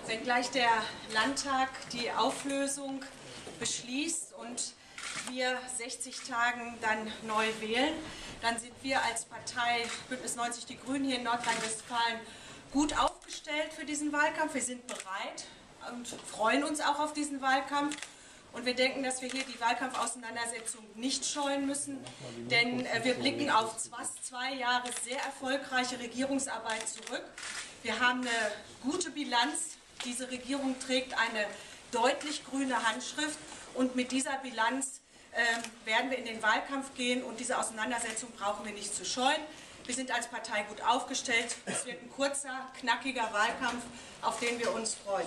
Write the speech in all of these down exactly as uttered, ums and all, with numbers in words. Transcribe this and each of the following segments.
Wenn gleich der Landtag die Auflösung beschließt und wir sechzig Tagen dann neu wählen, dann sind wir als Partei Bündnis neunzig Die Grünen hier in Nordrhein-Westfalen gut aufgestellt für diesen Wahlkampf. Wir sind bereit und freuen uns auch auf diesen Wahlkampf. Und wir denken, dass wir hier die Wahlkampfauseinandersetzung nicht scheuen müssen, denn wir blicken auf fast zwei Jahre sehr erfolgreiche Regierungsarbeit zurück. Wir haben eine gute Bilanz. Diese Regierung trägt eine deutlich grüne Handschrift und mit dieser Bilanz äh, werden wir in den Wahlkampf gehen und diese Auseinandersetzung brauchen wir nicht zu scheuen. Wir sind als Partei gut aufgestellt. Es wird ein kurzer, knackiger Wahlkampf, auf den wir uns freuen.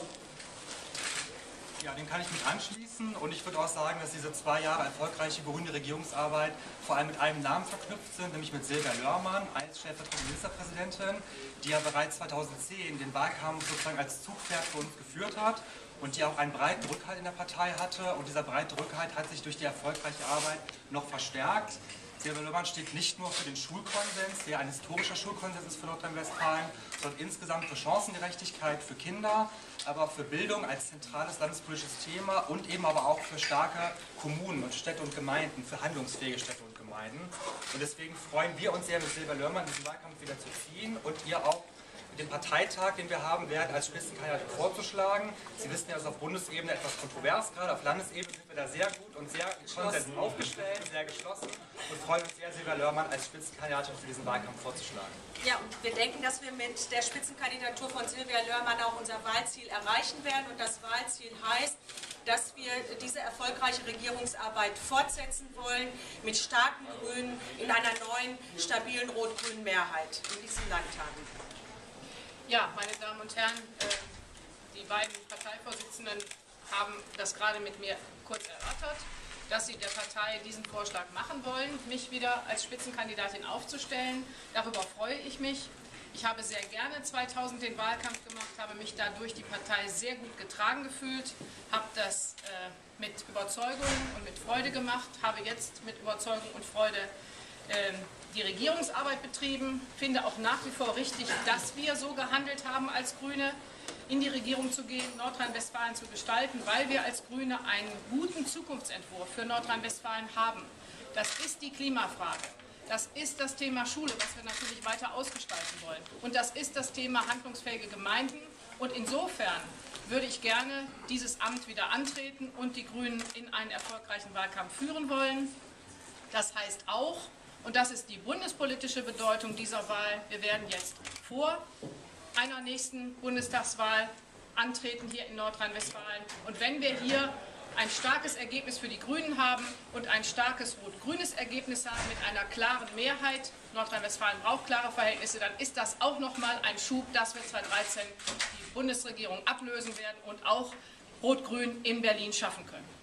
Ja, den kann ich mich anschließen und ich würde auch sagen, dass diese zwei Jahre erfolgreiche grüne Regierungsarbeit vor allem mit einem Namen verknüpft sind, nämlich mit Silvia Lörmann als stellvertretende Ministerpräsidentin, die ja bereits zweitausendzehn den Wahlkampf sozusagen als Zugpferd für uns geführt hat und die auch einen breiten Rückhalt in der Partei hatte und dieser breite Rückhalt hat sich durch die erfolgreiche Arbeit noch verstärkt. Silvia Lörmann steht nicht nur für den Schulkonsens, der ein historischer Schulkonsens ist für Nordrhein-Westfalen, sondern insgesamt für Chancengerechtigkeit für Kinder, aber für Bildung als zentrales landespolitisches Thema und eben aber auch für starke Kommunen und Städte und Gemeinden, für handlungsfähige Städte und Gemeinden. Und deswegen freuen wir uns sehr, mit Silvia Lörmann diesen Wahlkampf wieder zu ziehen und ihr auch den Parteitag, den wir haben werden, als Spitzenkandidatin vorzuschlagen. Sie wissen ja, es ist auf Bundesebene etwas kontrovers, gerade auf Landesebene sind wir da sehr gut und sehr konsens aufgestellt, sehr geschlossen und freuen uns sehr, Silvia Lörmann als Spitzenkandidatin für diesen Wahlkampf vorzuschlagen. Ja, und wir denken, dass wir mit der Spitzenkandidatur von Silvia Lörmann auch unser Wahlziel erreichen werden und das Wahlziel heißt, dass wir diese erfolgreiche Regierungsarbeit fortsetzen wollen mit starken Grünen in einer neuen, stabilen rot-grünen Mehrheit in diesen Landtagen. Ja, meine Damen und Herren, die beiden Parteivorsitzenden haben das gerade mit mir kurz erörtert, dass sie der Partei diesen Vorschlag machen wollen, mich wieder als Spitzenkandidatin aufzustellen. Darüber freue ich mich. Ich habe sehr gerne zweitausend den Wahlkampf gemacht, habe mich da durch die Partei sehr gut getragen gefühlt, habe das äh, mit Überzeugung und mit Freude gemacht, habe jetzt mit Überzeugung und Freude äh, die Regierungsarbeit betrieben, finde auch nach wie vor richtig, dass wir so gehandelt haben als Grüne, in die Regierung zu gehen, Nordrhein-Westfalen zu gestalten, weil wir als Grüne einen guten Zukunftsentwurf für Nordrhein-Westfalen haben. Das ist die Klimafrage, das ist das Thema Schule, was wir natürlich weiter ausgestalten wollen und das ist das Thema handlungsfähige Gemeinden und insofern würde ich gerne dieses Amt wieder antreten und die Grünen in einen erfolgreichen Wahlkampf führen wollen. Das heißt auch, und das ist die bundespolitische Bedeutung dieser Wahl, wir werden jetzt vor einer nächsten Bundestagswahl antreten hier in Nordrhein-Westfalen. Und wenn wir hier ein starkes Ergebnis für die Grünen haben und ein starkes rot-grünes Ergebnis haben mit einer klaren Mehrheit, Nordrhein-Westfalen braucht klare Verhältnisse, dann ist das auch nochmal ein Schub, dass wir zweitausenddreizehn die Bundesregierung ablösen werden und auch rot-grün in Berlin schaffen können.